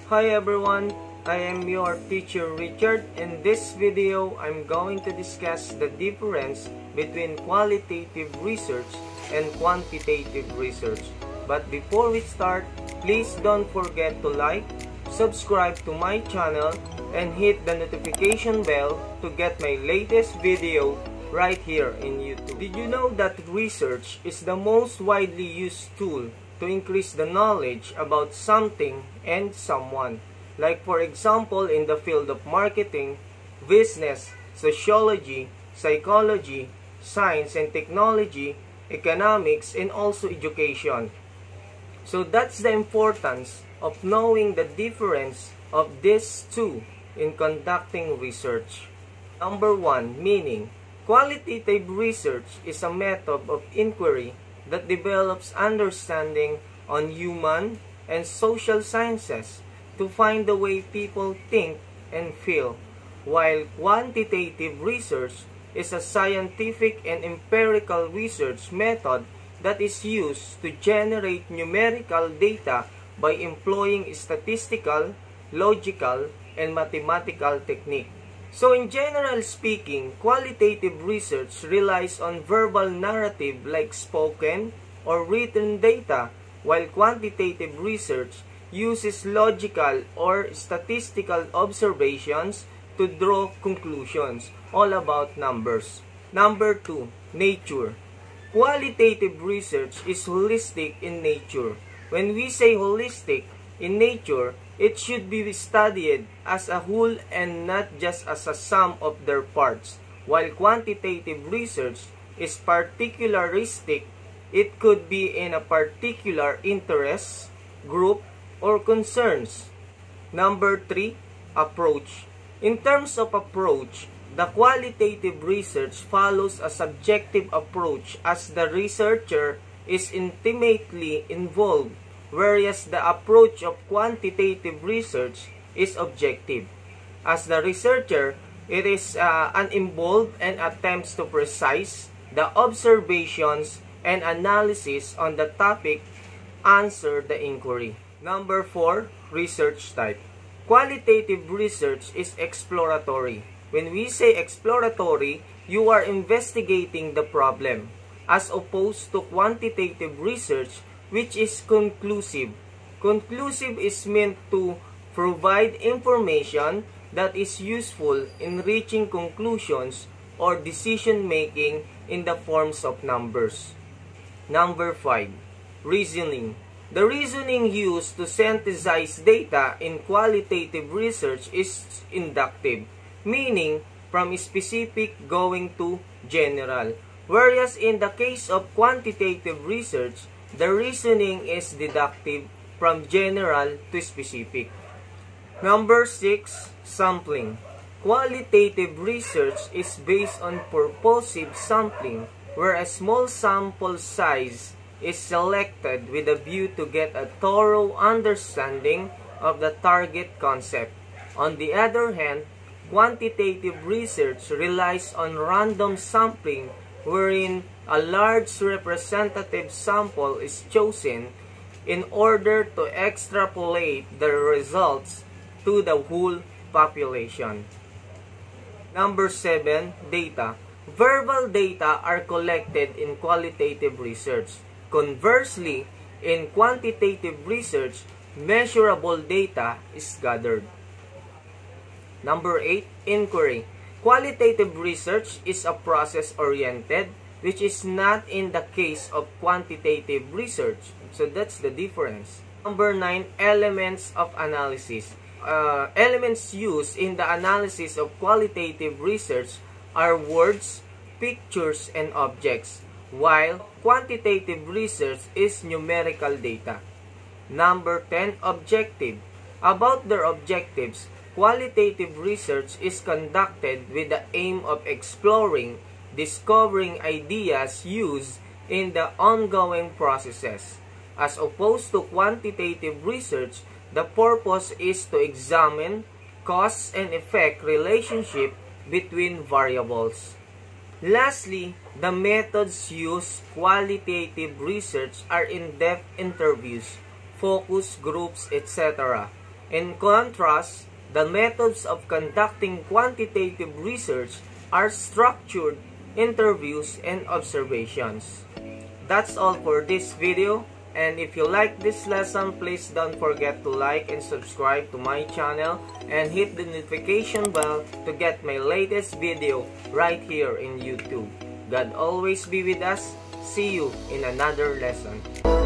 Hi everyone, I am your teacher Richard. In this video, I'm going to discuss the difference between qualitative research and quantitative research. But before we start, please don't forget to like, subscribe to my channel, and hit the notification bell to get my latest video right here in YouTube. Did you know that research is the most widely used tool to increase the knowledge about something and someone? Like for example, in the field of marketing, business, sociology, psychology, science and technology, economics, and also education. So that's the importance of knowing the difference of these two in conducting research. Number 1, meaning. Qualitative research is a method of inquiry that develops understanding on human and social sciences to find the way people think and feel, while quantitative research is a scientific and empirical research method that is used to generate numerical data by employing statistical, logical, and mathematical technique. So in general speaking, qualitative research relies on verbal narrative like spoken or written data, while quantitative research uses logical or statistical observations to draw conclusions all about numbers. Number 2, nature. Qualitative research is holistic in nature. When we say holistic in nature, it should be studied as a whole and not just as a sum of their parts. While quantitative research is particularistic, it could be in a particular interest, group, or concerns. Number 3, approach. In terms of approach, the qualitative research follows a subjective approach as the researcher is intimately involved, whereas the approach of quantitative research is objective. As the researcher, it is uninvolved and attempts to precise the observations and analysis on the topic, answer the inquiry. Number 4, research type. Qualitative research is exploratory. When we say exploratory, you are investigating the problem, as opposed to quantitative research, which is conclusive. Conclusive is meant to provide information that is useful in reaching conclusions or decision making in the forms of numbers. Number 5, reasoning. The reasoning used to synthesize data in qualitative research is inductive, meaning from specific going to general, whereas in the case of quantitative research, the reasoning is deductive from general to specific. Number 6, sampling. Qualitative research is based on purposive sampling, where a small sample size is selected with a view to get a thorough understanding of the target concept. On the other hand, quantitative research relies on random sampling, wherein a large representative sample is chosen in order to extrapolate the results to the whole population. Number 7, data. Verbal data are collected in qualitative research. Conversely, in quantitative research, measurable data is gathered. Number 8, inquiry. Qualitative research is a process-oriented, which is not in the case of quantitative research. So that's the difference. Number 9, elements of analysis. Elements used in the analysis of qualitative research are words, pictures, and objects, while quantitative research is numerical data. Number 10, objective. About their objectives, qualitative research is conducted with the aim of exploring, discovering ideas used in the ongoing processes. As opposed to quantitative research, the purpose is to examine cause and effect relationship between variables. Lastly, the methods used qualitative research are in-depth interviews, focus groups, etc. In contrast, the methods of conducting quantitative research are structured interviews and observations. That's all for this video, and if you like this lesson, please don't forget to like and subscribe to my channel and hit the notification bell to get my latest video right here in YouTube. God always be with us. See you in another lesson.